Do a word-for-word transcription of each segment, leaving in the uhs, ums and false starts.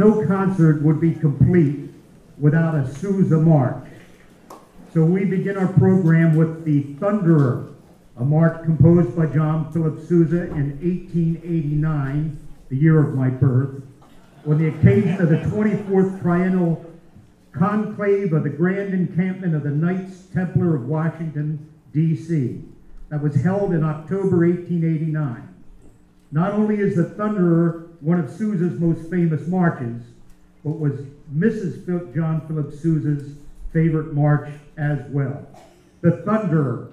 no concert would be complete without a Sousa march. So we begin our program with the Thunderer, a march composed by John Philip Sousa in eighteen eighty-nine, the year of my birth, on the occasion of the twenty-fourth Triennial Conclave of the Grand Encampment of the Knights Templar of Washington, D C that was held in October eighteen eighty-nine. Not only is the Thunderer one of Sousa's most famous marches, but was Missus Phil John Philip Sousa's favorite march as well. The Thunderer.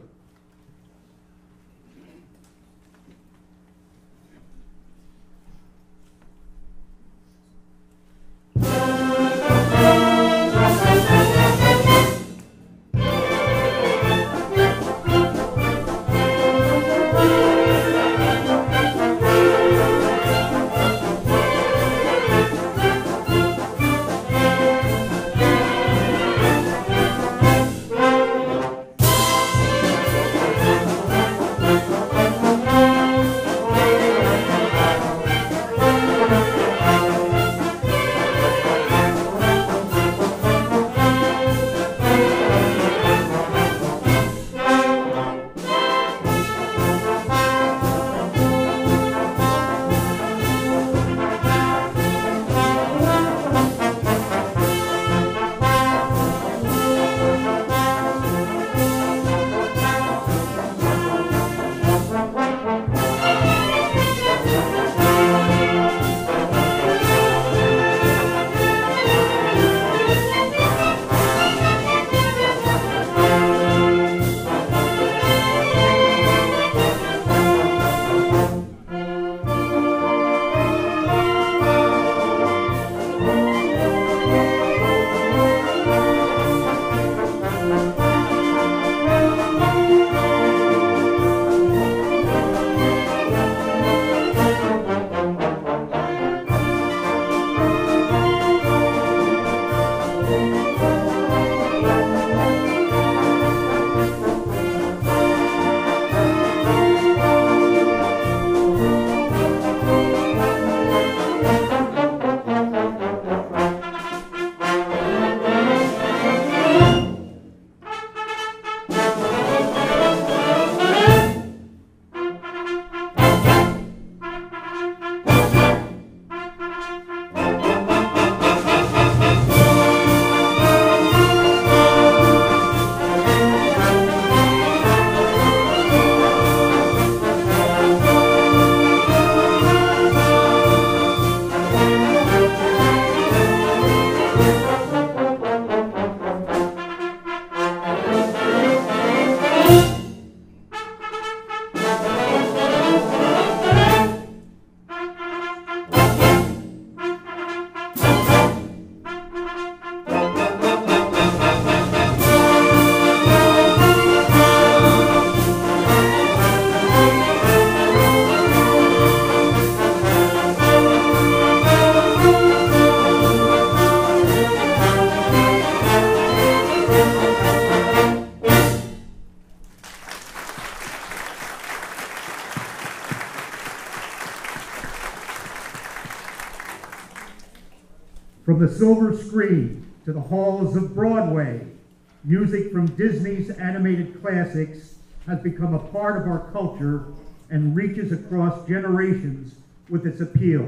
From the silver screen to the halls of Broadway, music from Disney's animated classics has become a part of our culture and reaches across generations with its appeal.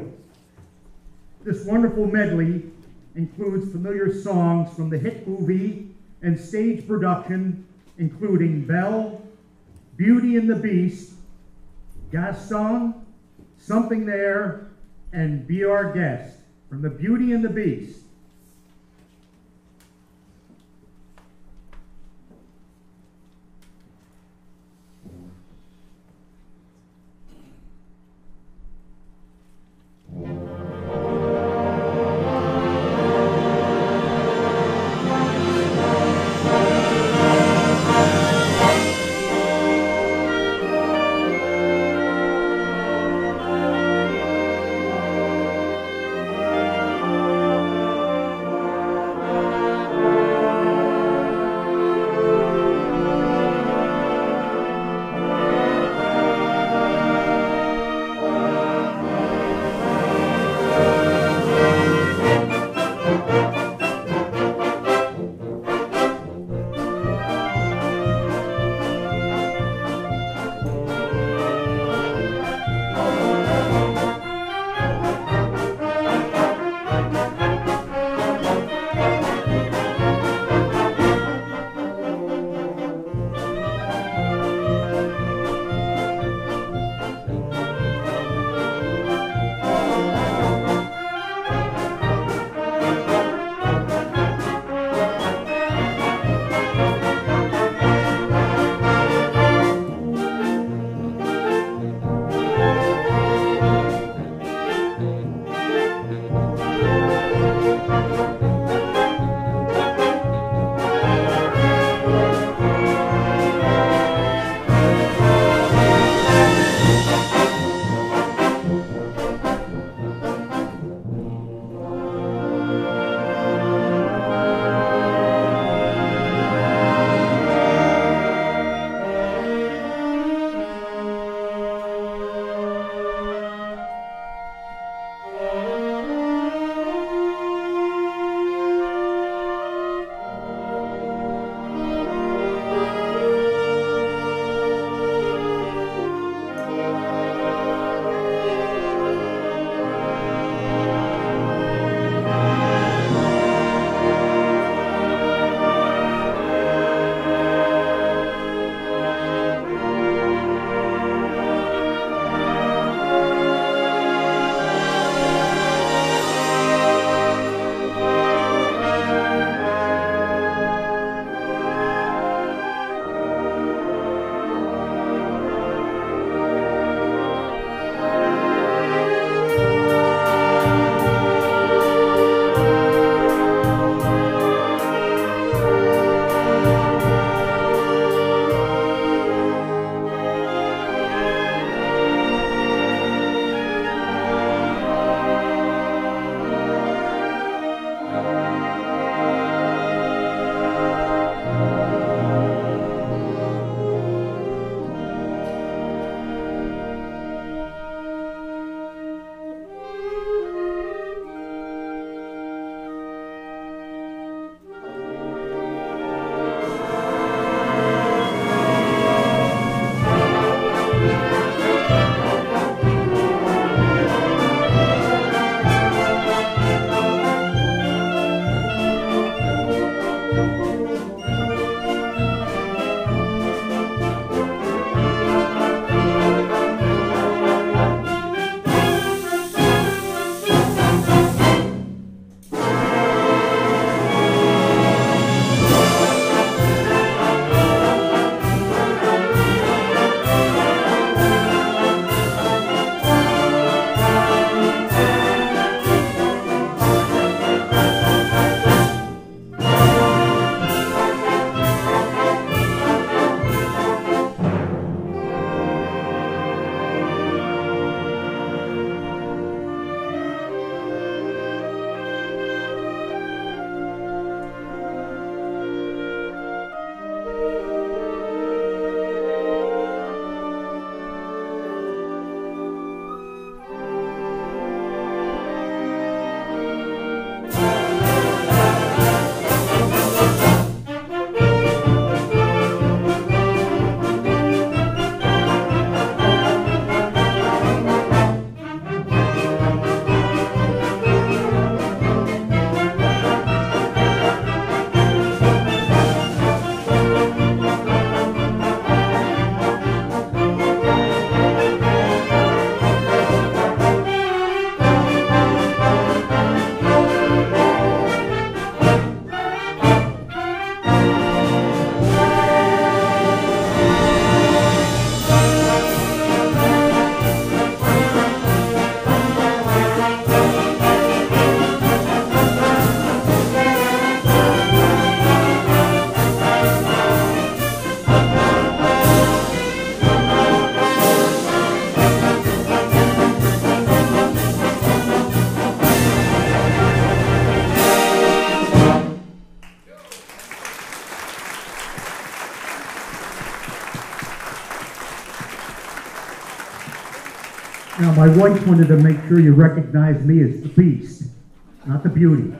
This wonderful medley includes familiar songs from the hit movie and stage production, including Belle, Beauty and the Beast, Gaston, Something There, and Be Our Guest. From the Beauty and the Beast. Thank you. Now, my wife wanted to make sure you recognize me as the Beast, not the Beauty.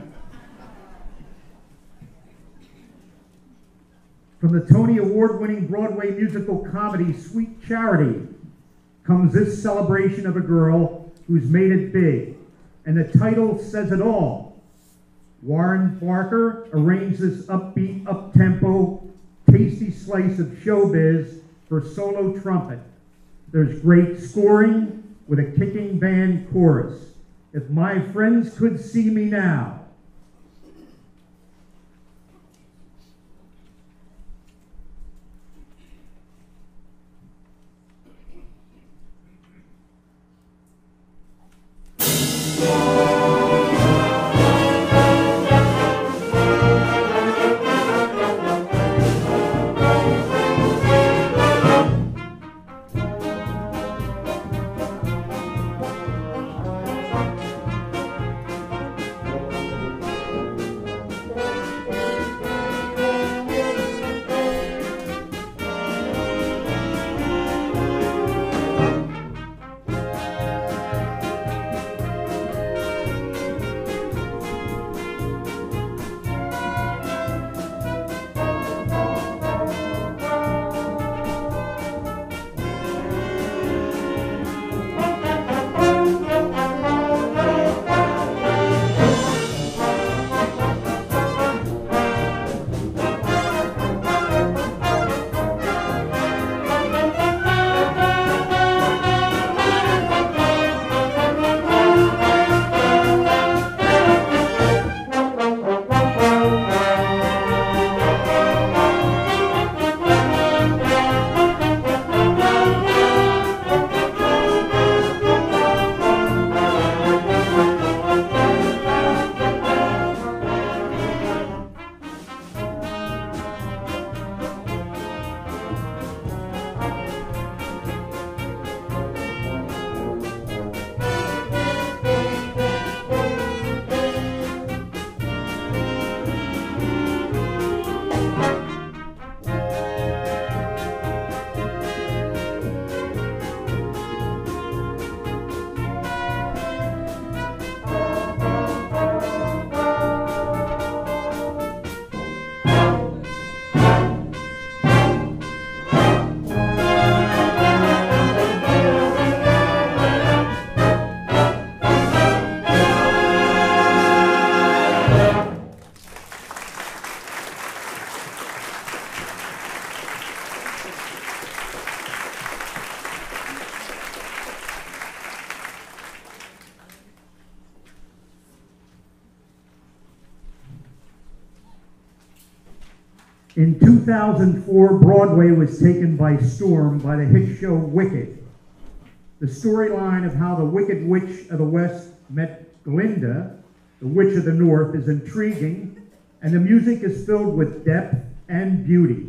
From the Tony Award-winning Broadway musical comedy Sweet Charity comes this celebration of a girl who's made it big, and the title says it all. Warren Barker arranged this upbeat, up-tempo, tasty slice of showbiz for solo trumpet. There's great scoring with a kicking band chorus. If my friends could see me now. In two thousand four, Broadway was taken by storm by the hit show Wicked. The storyline of how the Wicked Witch of the West met Glinda, the Witch of the North, is intriguing, and the music is filled with depth and beauty.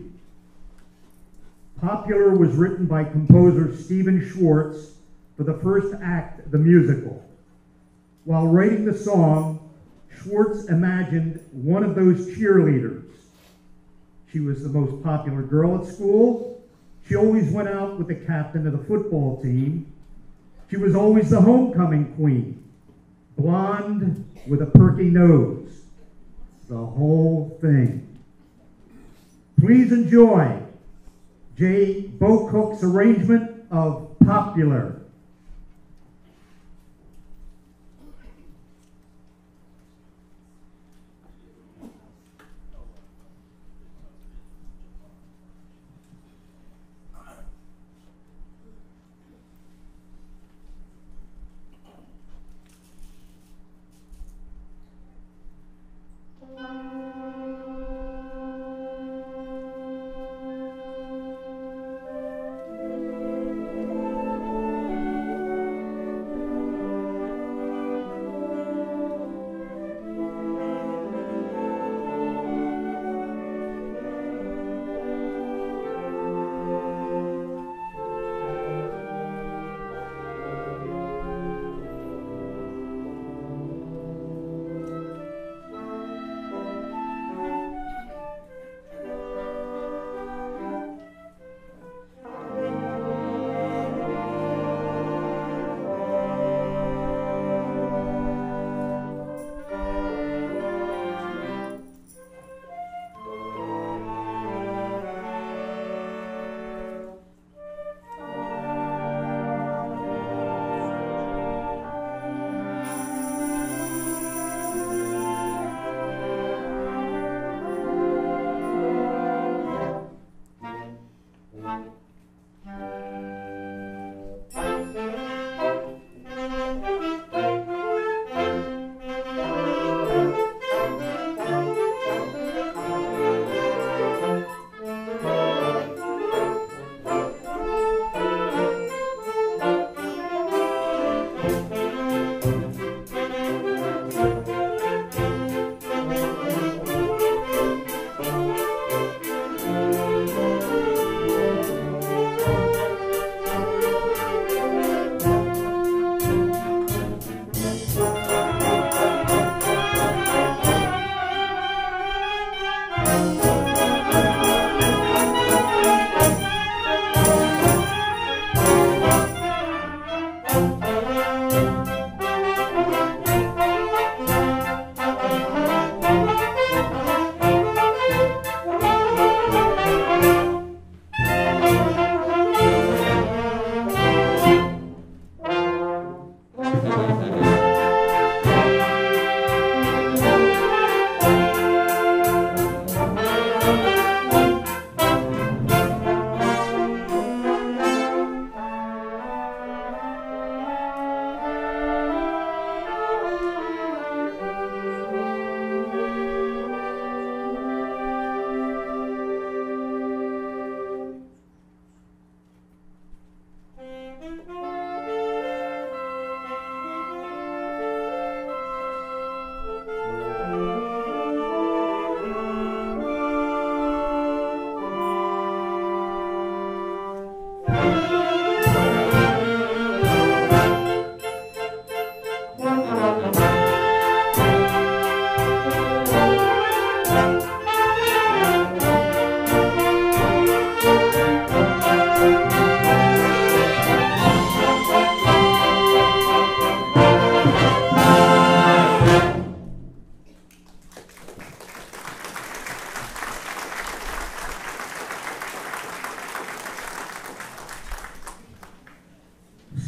Popular was written by composer Stephen Schwartz for the first act of the musical. While writing the song, Schwartz imagined one of those cheerleaders. She was the most popular girl at school. She always went out with the captain of the football team. She was always the homecoming queen, blonde with a perky nose. The whole thing. Please enjoy Jay Bocook's arrangement of Popular.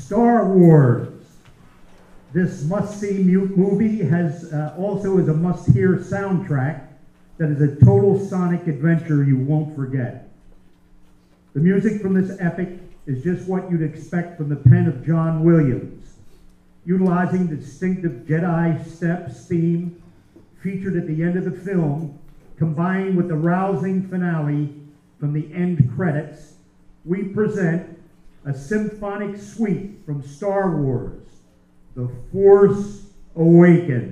Star Wars. This must-see movie has uh, also is a must-hear soundtrack that is a total sonic adventure you won't forget. The music from this epic is just what you'd expect from the pen of John Williams, utilizing the distinctive Jedi Steps theme featured at the end of the film, combined with the rousing finale from the end credits. We present a symphonic suite from Star Wars, The Force Awakens.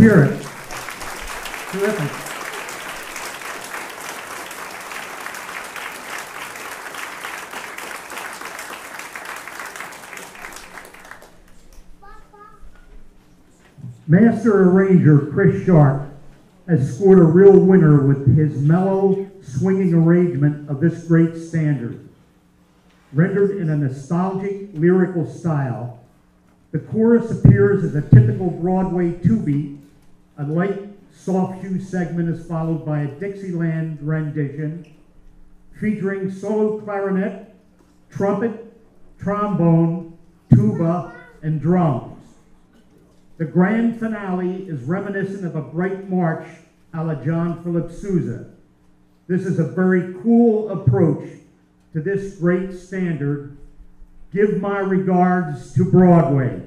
hear it. Terrific. Master arranger Chris Sharp has scored a real winner with his mellow, swinging arrangement of this great standard. Rendered in a nostalgic, lyrical style, the chorus appears as a typical Broadway two-beat. A light, soft shoe segment is followed by a Dixieland rendition featuring solo clarinet, trumpet, trombone, tuba, and drums. The grand finale is reminiscent of a bright march a la John Philip Sousa. This is a very cool approach to this great standard. Give my regards to Broadway.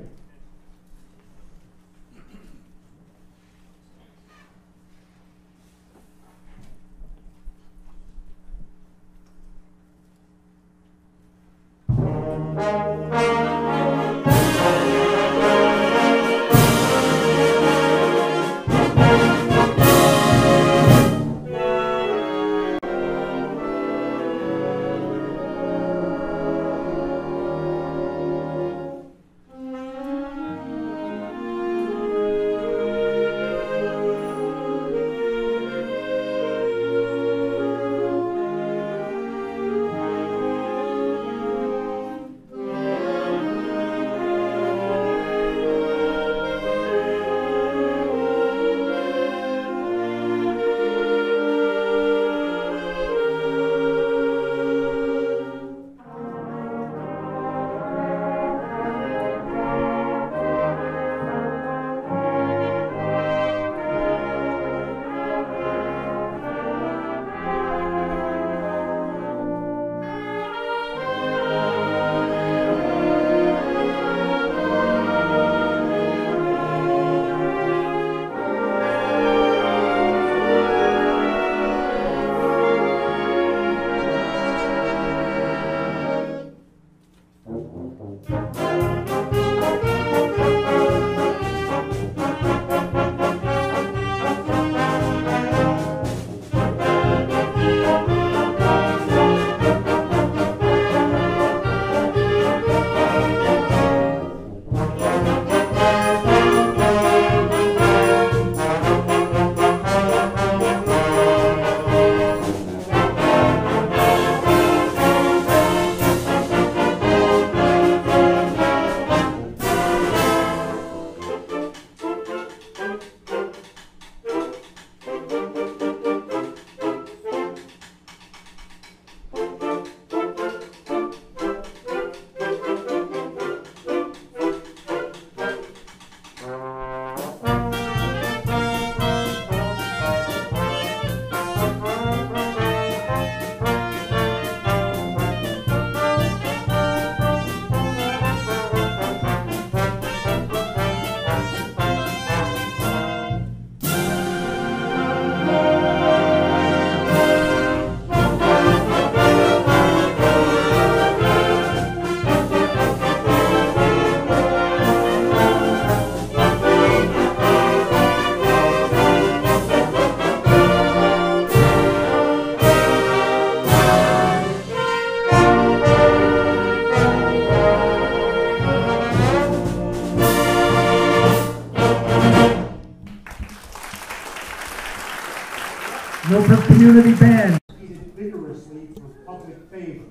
Milford Community Band competed vigorously for public favor.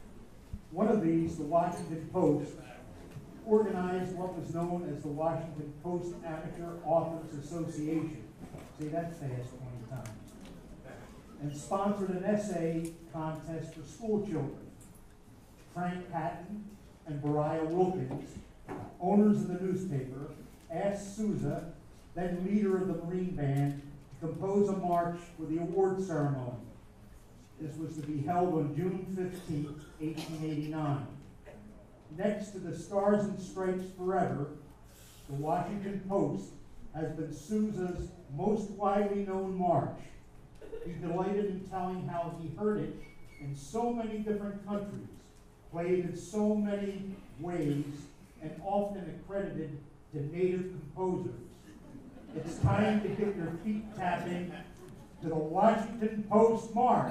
One of these, the Washington Post, organized what was known as the Washington Post Amateur Authors Association. See, that's fast twenty times. And sponsored an essay contest for school children. Frank Patton and Beriah Wilkins, owners of the newspaper, asked Sousa, then leader of the Marine Band, to compose a march for the award ceremony. This was to be held on June fifteenth, eighteen eighty-nine. Next to the Stars and Stripes Forever, the Washington Post has been Sousa's most widely known march. He delighted in telling how he heard it in so many different countries, played in so many ways, and often accredited to native composers. It's time to get your feet tapping to the Washington Post March.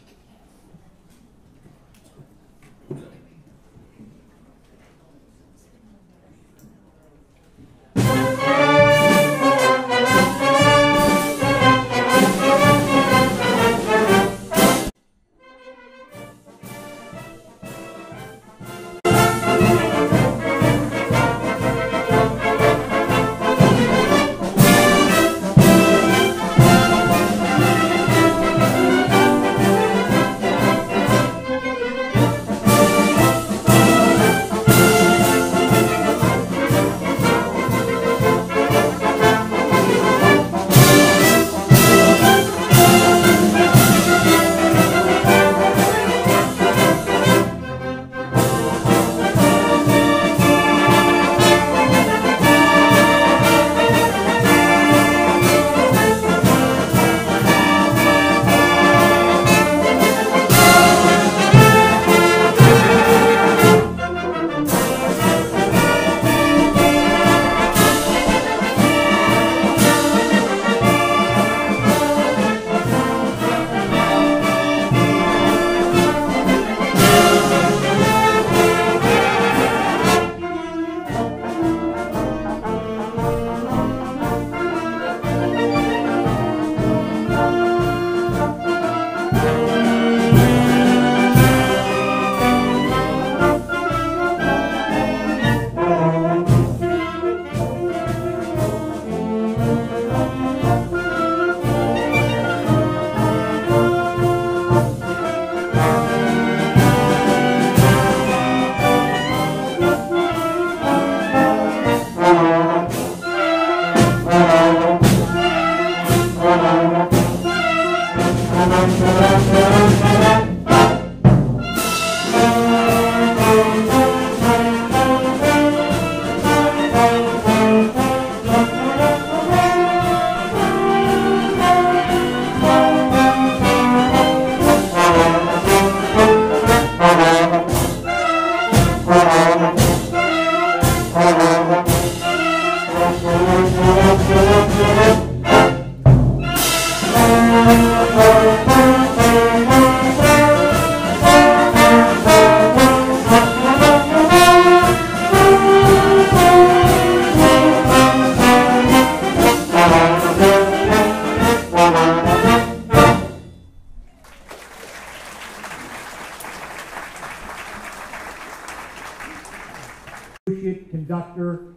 Associate Conductor,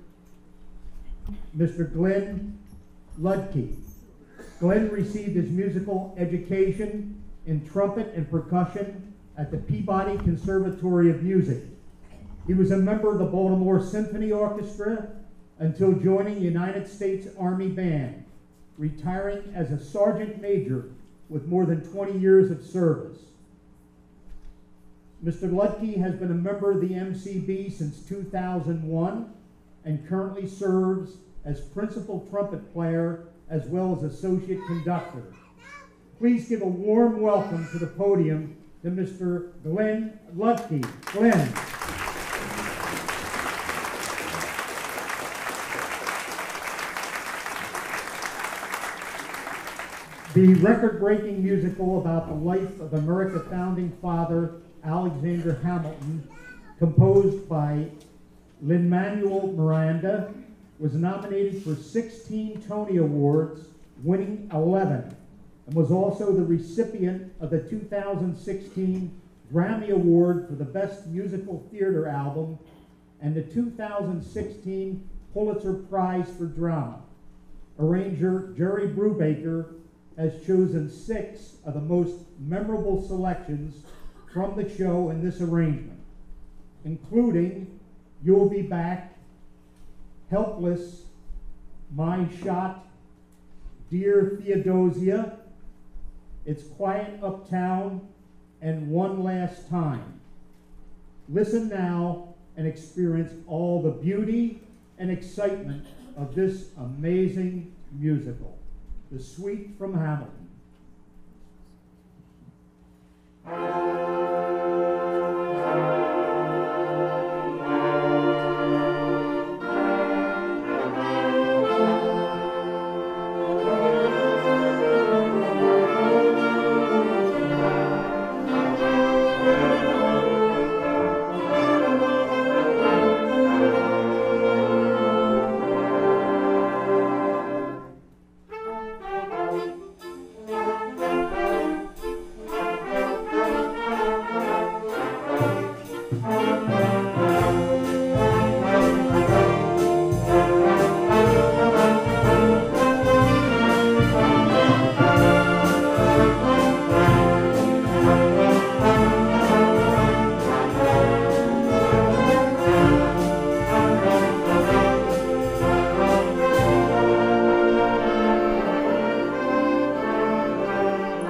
Mister Glenn Ludke. Glenn received his musical education in trumpet and percussion at the Peabody Conservatory of Music. He was a member of the Baltimore Symphony Orchestra until joining the United States Army Band, retiring as a sergeant major with more than twenty years of service. Mister Ludke has been a member of the M C B since two thousand one and currently serves as principal trumpet player as well as associate conductor. Please give a warm welcome to the podium to Mister Glenn Ludke. Glenn. The record-breaking musical about the life of America's founding father, Alexander Hamilton, composed by Lin-Manuel Miranda, was nominated for sixteen Tony Awards, winning eleven, and was also the recipient of the two thousand sixteen Grammy Award for the Best Musical Theater Album and the two thousand sixteen Pulitzer Prize for Drama. Arranger Jerry Brubaker has chosen six of the most memorable selections from the show in this arrangement, including You'll Be Back, Helpless, My Shot, Dear Theodosia, It's Quiet Uptown, and One Last Time. Listen now and experience all the beauty and excitement of this amazing musical, The Suite from Hamilton.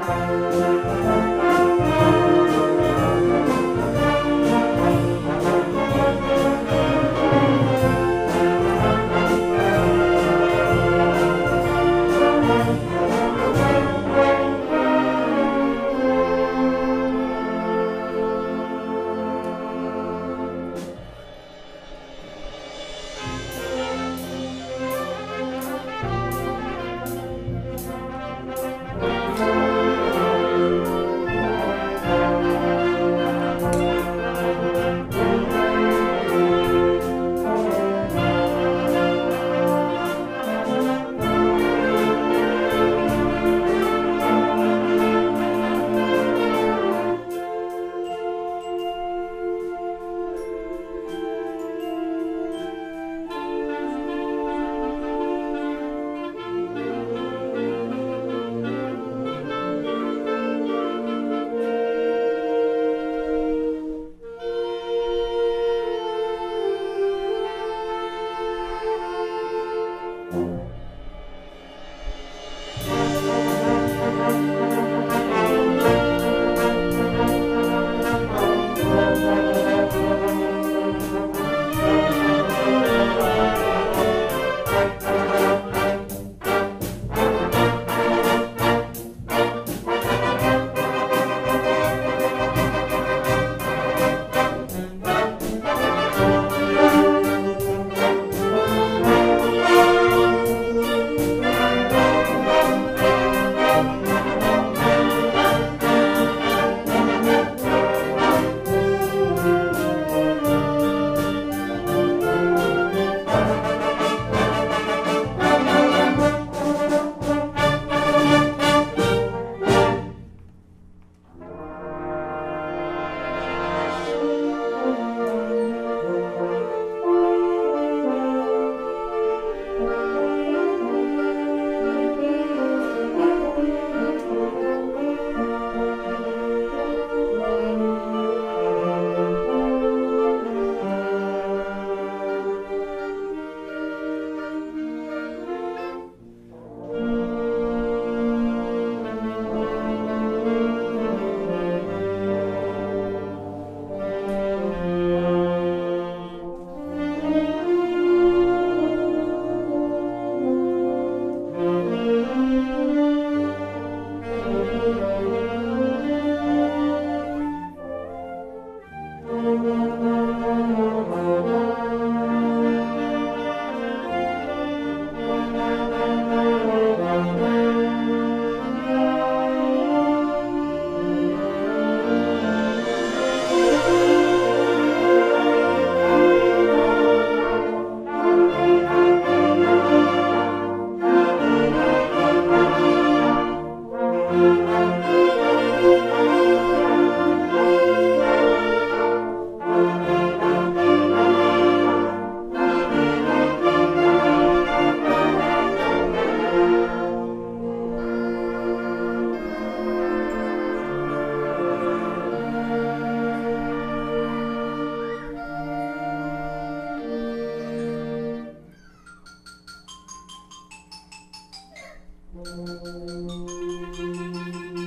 Thank you.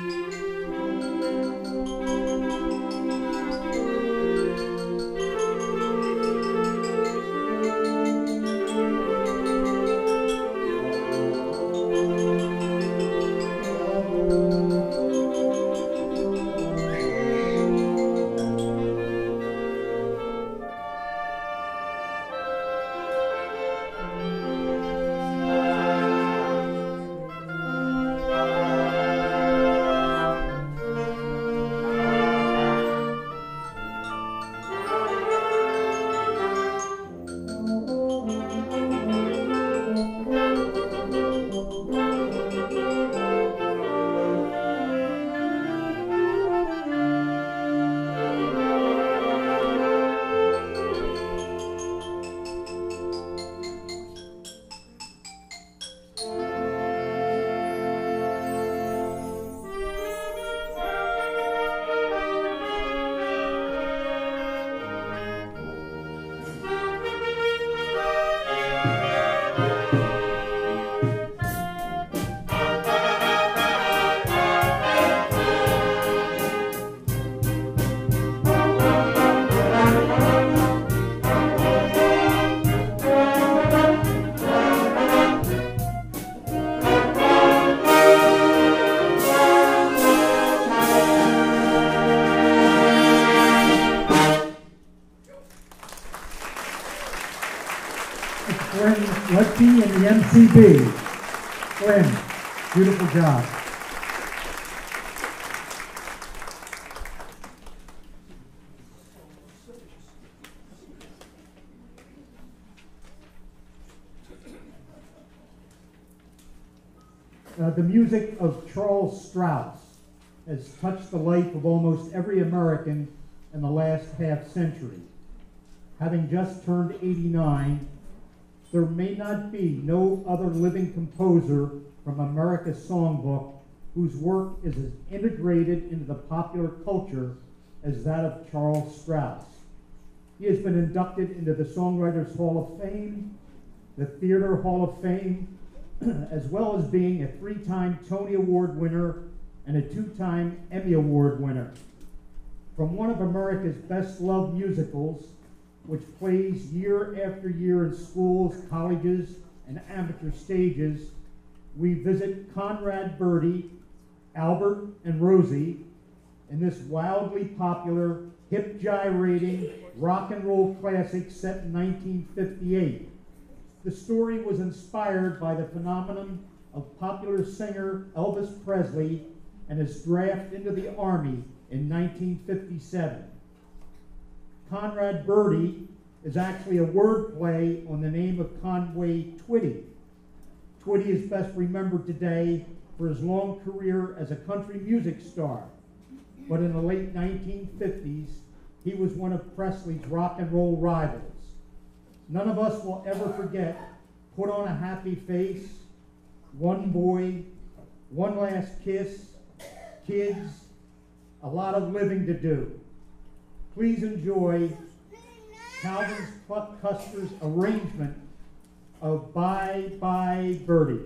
Let's be in the M C B. Glenn, beautiful job. Uh, the music of Charles Strauss has touched the life of almost every American in the last half century. Having just turned eighty-nine, there may not be no other living composer from America's songbook whose work is as integrated into the popular culture as that of Charles Strauss. He has been inducted into the Songwriters Hall of Fame, the Theater Hall of Fame, as well as being a three-time Tony Award winner and a two-time Emmy Award winner. From one of America's best-loved musicals, which plays year after year in schools, colleges, and amateur stages, we visit Conrad Birdie, Albert, and Rosie in this wildly popular, hip-gyrating rock and roll classic set in nineteen fifty-eight. The story was inspired by the phenomenon of popular singer Elvis Presley and his draft into the Army in nineteen fifty-seven. Conrad Birdie is actually a wordplay on the name of Conway Twitty. Twitty is best remembered today for his long career as a country music star, but in the late nineteen fifties, he was one of Presley's rock and roll rivals. None of us will ever forget Put on a Happy Face, One Boy, One Last Kiss, Kids, A Lot of Living to Do. Please enjoy Calvin Custer's arrangement of Bye Bye Birdie.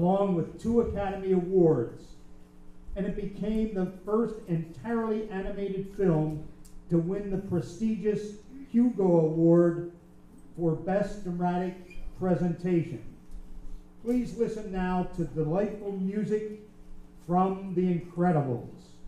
along with two Academy Awards, and it became the first entirely animated film to win the prestigious Hugo Award for Best Dramatic Presentation. Please listen now to delightful music from The Incredibles.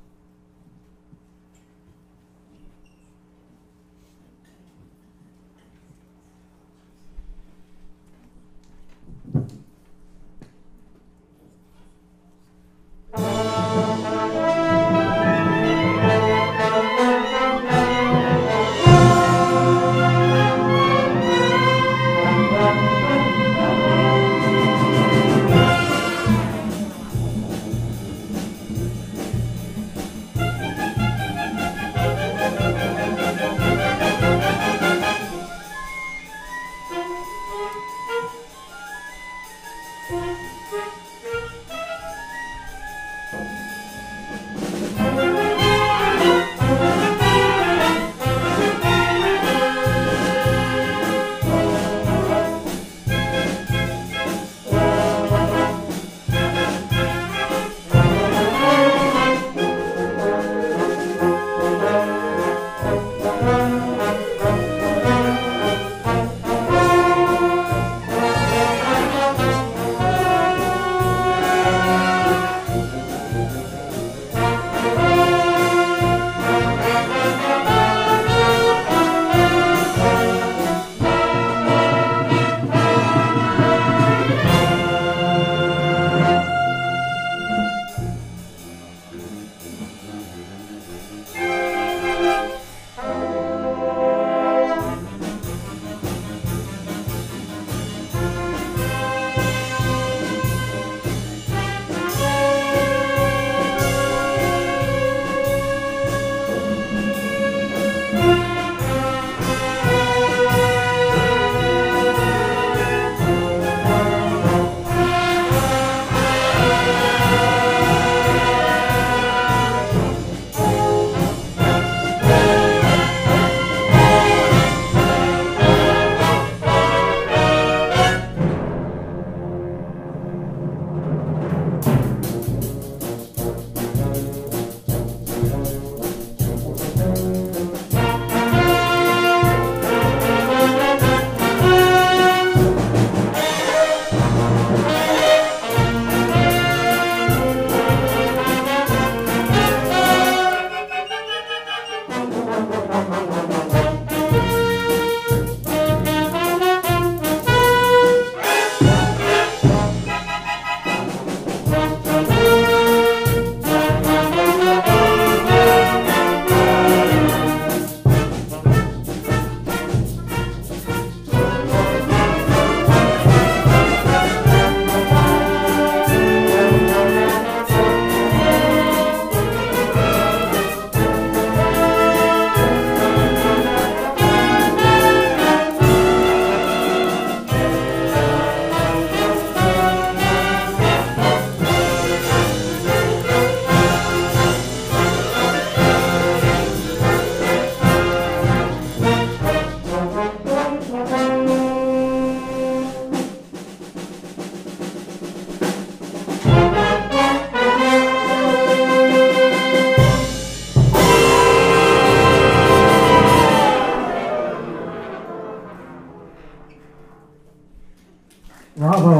Bravo.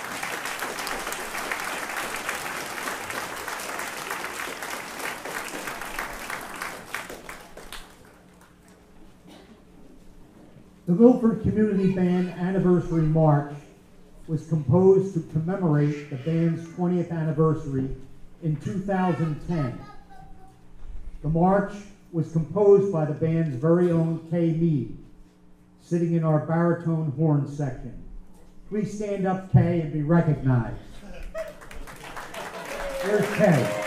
The Milford Community Band Anniversary March was composed to commemorate the band's twentieth anniversary in two thousand ten. The march was composed by the band's very own Kay Mead, sitting in our baritone horn section. Please stand up, Kay, and be recognized. There's Kay.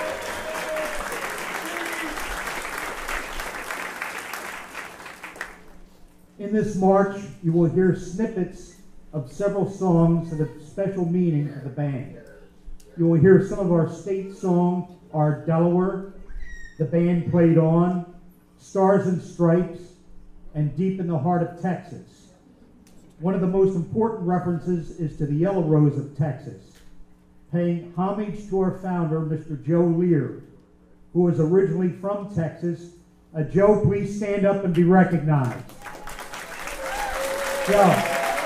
In this march, you will hear snippets of several songs that have special meaning to the band. You will hear some of our state song, Our Delaware, The Band Played On, Stars and Stripes, and Deep in the Heart of Texas. One of the most important references is to the Yellow Rose of Texas. paying homage to our founder, Mister Joe Lear, who was originally from Texas. Uh, Joe, please stand up and be recognized. Joe.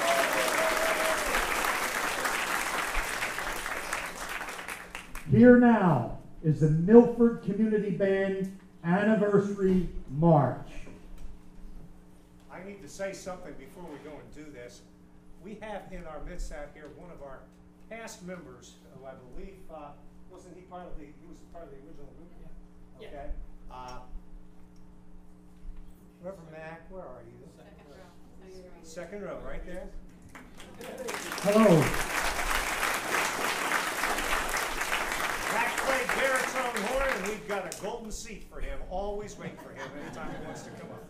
Here now is the Milford Community Band Anniversary March. I need to say something before we go and do this. We have in our midst out here one of our past members, who I believe, uh, wasn't he part of the, he was part of the original group? Yeah. Okay. Uh, Reverend Mack, where are you? Second row. Second row, right there. Hello. Mack played baritone horn, and we've got a golden seat for him. Always wait for him anytime he wants to come up.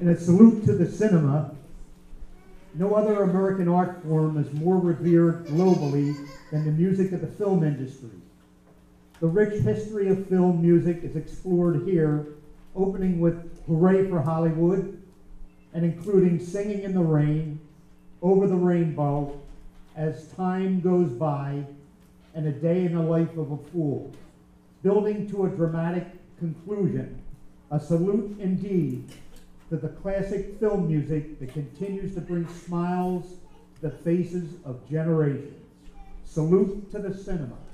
In a salute to the cinema, no other American art form is more revered globally than the music of the film industry. The rich history of film music is explored here, opening with Hooray for Hollywood, and including Singing in the Rain, Over the Rainbow, As Time Goes By, and A Day in the Life of a Fool, building to a dramatic conclusion. A salute indeed to the classic film music that continues to bring smiles to the faces of generations. Salute to the cinema.